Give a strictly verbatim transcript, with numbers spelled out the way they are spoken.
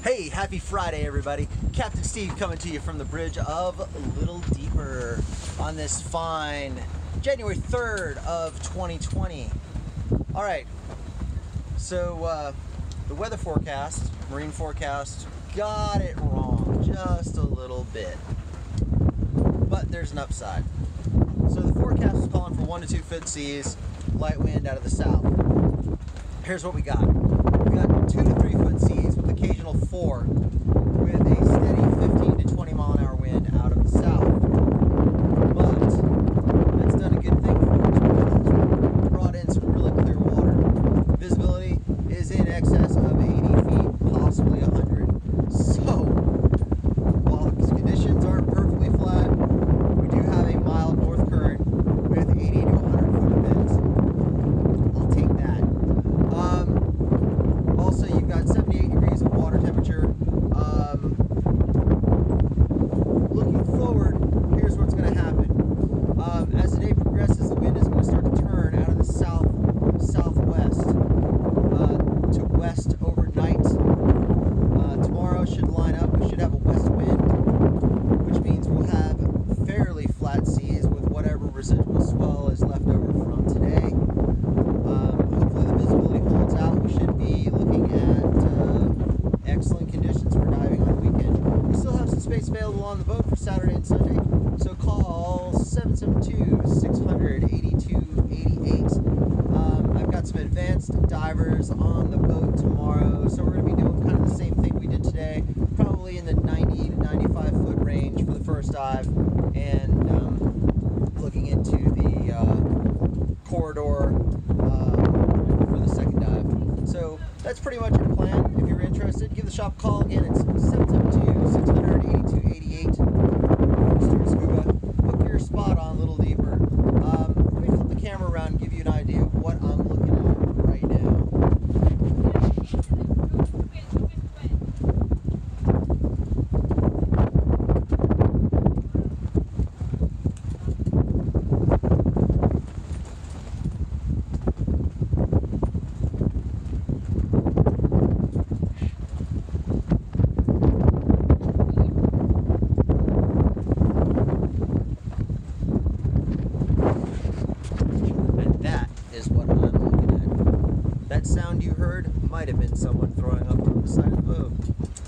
Hey, happy Friday, everybody. Captain Steve coming to you from the bridge of Little Deeper on this fine January third of twenty twenty. All right, so uh, the weather forecast, marine forecast, got it wrong just a little bit, but there's an upside. So the forecast is calling for one to two foot seas, light wind out of the south. Here's what we got. We got two to three foot seas with occasional four, with a steady fifteen to twenty mile an hour wind out of the south. But that's done a good thing for us because it's brought in some really clear water. Visibility is in excess of eighty feet, possibly one hundred. So while the conditions aren't perfectly flat, we do have a mild north current with eighty to one hundred foot winds. I'll take that. Um, Also, you've got seventy-eight degrees of water temperature. Um, looking forward, here's what's going to happen. Um, as the day progresses, the wind is going to start to turn out of the south, southwest uh, to west overnight. Uh, tomorrow should line up. We should have a west wind, which means we'll have fairly flat seas with whatever residual swell is left over from today. Um, hopefully the visibility holds out. We should be looking at uh, excellent conditions for diving on the weekend. We still have some space available on the boat for Saturday and Sunday, so call seven seven two, six hundred, eighty-two eighty-eight. Um, I've got some advanced divers on the boat tomorrow, so we're going to be doing kind of the same thing we did today, probably in the ninety to ninety-five foot range for the first dive, and um, looking into the uh, corridor uh, for the second dive. So that's pretty much our plan. If you're interested, give the shop a call. Again, it's seven seven two, six hundred, eighty-two eighty-eight. Mister Scuba, book your spot on Little Deeper. Um, let me flip the camera around and give you an idea of what I'm looking at right now. Is what I'm looking at. That sound you heard might have been someone throwing up on the side of the boat.